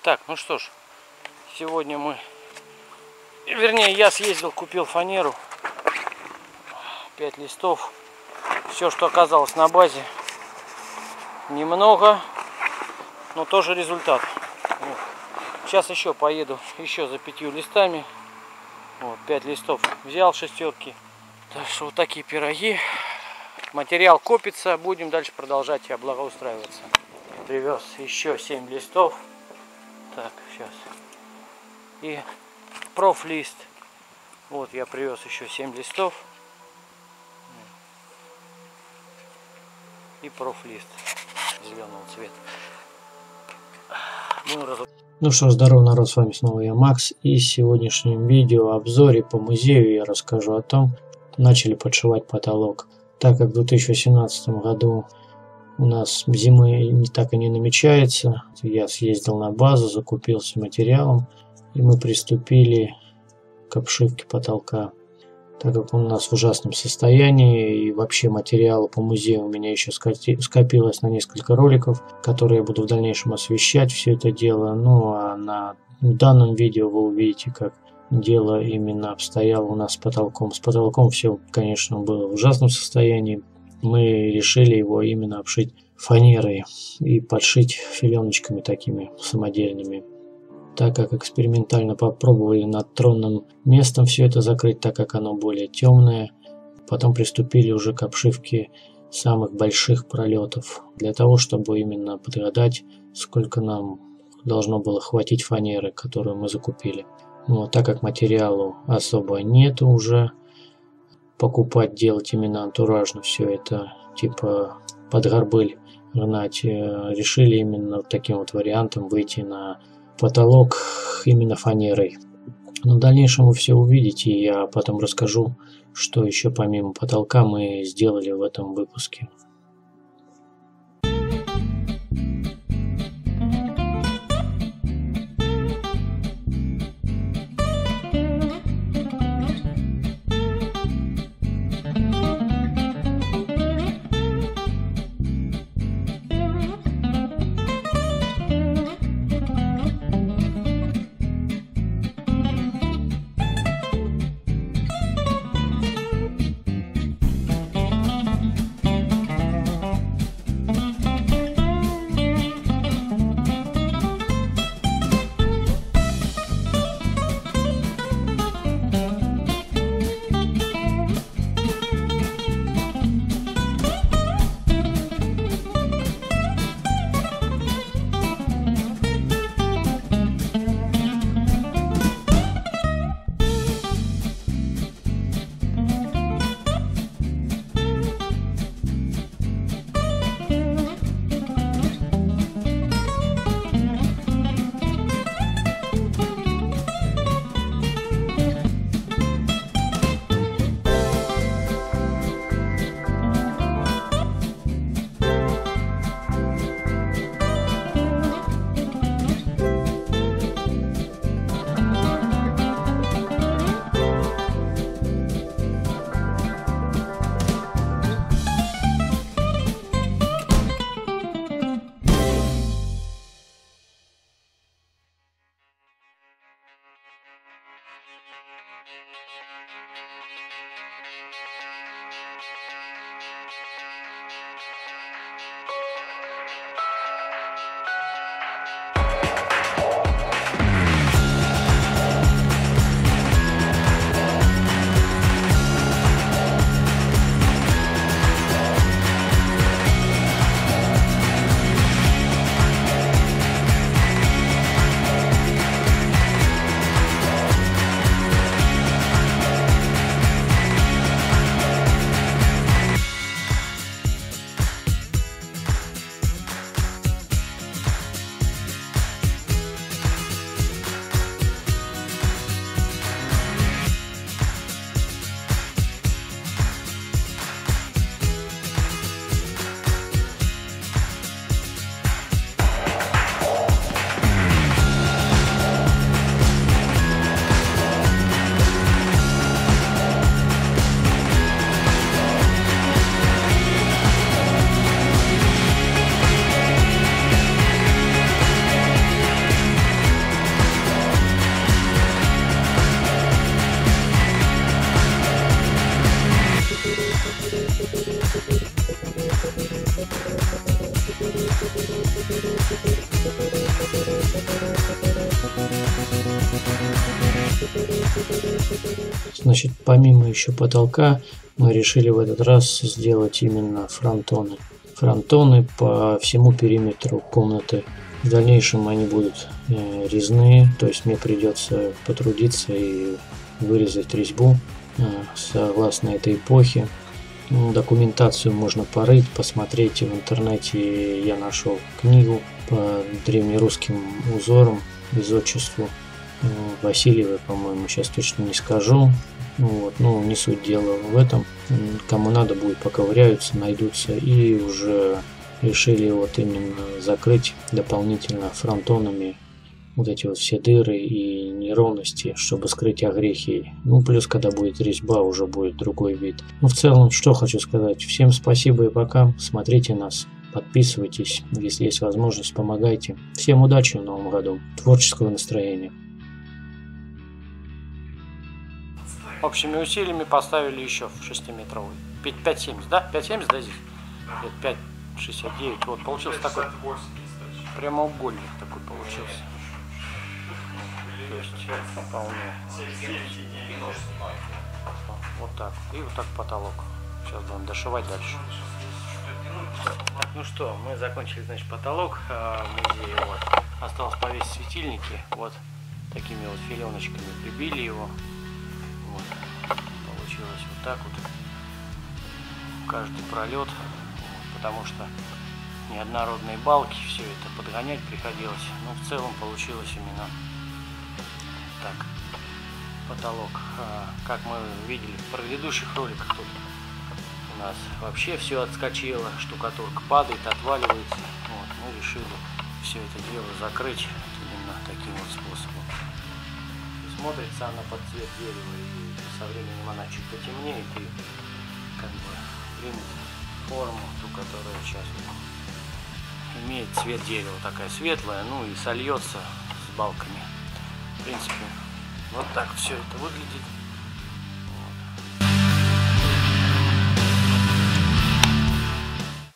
Так, ну что ж, сегодня я съездил, купил фанеру, 5 листов, все, что оказалось на базе, немного, но тоже результат. Вот. Сейчас еще поеду еще за 5 листами, вот, 5 листов взял, шестерки. Так что вот такие пироги, материал копится, будем дальше продолжать и облагоустраиваться. Привез еще 7 листов. Так, сейчас. И профлист. Вот я привез еще 7 листов. И профлист зеленого цвета. Ну что, здорово, народ, с вами снова я, Макс. И в сегодняшнем видео обзоре по музею я расскажу о том, начали подшивать потолок. Так как в 2018 году у нас зимы так и не намечается, я съездил на базу, закупился материалом, и мы приступили к обшивке потолка. Так как он у нас в ужасном состоянии, и вообще материала по музею у меня еще скопилось на несколько роликов, которые я буду в дальнейшем освещать все это дело. Ну а на данном видео вы увидите, как дело именно обстояло у нас с потолком. С потолком все, конечно, было в ужасном состоянии. Мы решили его именно обшить фанерой и подшить филеночками такими самодельными. Так как экспериментально попробовали над тронным местом все это закрыть, так как оно более темное, потом приступили уже к обшивке самых больших пролетов, для того, чтобы именно подгадать, сколько нам должно было хватить фанеры, которую мы закупили. Но так как материалу особо нету уже, покупать, делать именно антуражно все это, типа под горбыль гнать, решили именно вот таким вот вариантом выйти на потолок именно фанерой. Но в дальнейшем вы все увидите, и я потом расскажу, что еще помимо потолка мы сделали в этом выпуске. Значит, помимо еще потолка, мы решили в этот раз сделать именно фронтоны. Фронтоны по всему периметру комнаты. В дальнейшем они будут резные, то есть мне придется потрудиться и вырезать резьбу согласно этой эпохе. Документацию можно порыть, посмотреть в интернете. Я нашел книгу по древнерусским узорам, изотчеству Васильевой, по-моему, сейчас точно не скажу. Вот, ну, не суть дела в этом. Кому надо будет, поковыряются, найдутся. И уже решили вот именно закрыть дополнительно фронтонами вот эти вот все дыры и неровности, чтобы скрыть огрехи. Ну, плюс, когда будет резьба, уже будет другой вид. Ну, в целом, что хочу сказать. Всем спасибо и пока. Смотрите нас, подписывайтесь. Если есть возможность, помогайте. Всем удачи в новом году. Творческого настроения. Общими усилиями поставили еще в 6-метровый. 5,70, да? 5,70, да, здесь? 5,69. Вот, получился такой прямоугольник такой получился. То есть вполне. Вот так. И вот так потолок. Сейчас будем дошивать дальше. Так, ну что, мы закончили, значит, потолок музея. Вот. Осталось повесить светильники. Вот такими вот филеночками прибили его. Вот. Получилось вот так вот. Каждый пролет. Вот, потому что неоднородные балки, все это подгонять приходилось. Но в целом получилось именно так. Потолок. Как мы видели в предыдущих роликах, тут у нас вообще все отскочило, штукатурка падает, отваливается. Вот, мы решили все это дело закрыть именно таким вот способом. И смотрится она под цвет дерева, и со временем она чуть потемнеет и как бы примет форму, ту, которая сейчас имеет цвет дерева, такая светлая, ну и сольется с балками. В принципе, вот так все это выглядит.